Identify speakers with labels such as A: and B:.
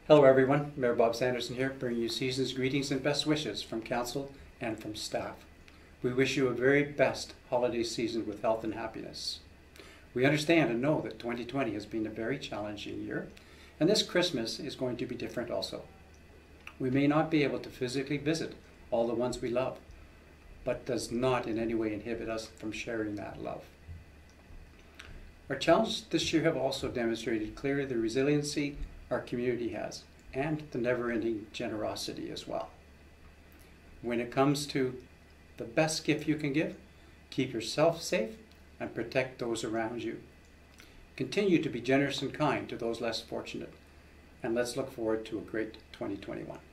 A: Hello everyone, Mayor Bob Sanderson here, bringing you season's greetings and best wishes from Council and from staff. We wish you a very best holiday season with health and happiness. We understand and know that 2020 has been a very challenging year, and this Christmas is going to be different also. We may not be able to physically visit all the ones we love, but does not in any way inhibit us from sharing that love. Our challenges this year have also demonstrated clearly the resiliency our community has, and the never-ending generosity as well. When it comes to the best gift you can give, keep yourself safe and protect those around you. Continue to be generous and kind to those less fortunate, and let's look forward to a great 2021.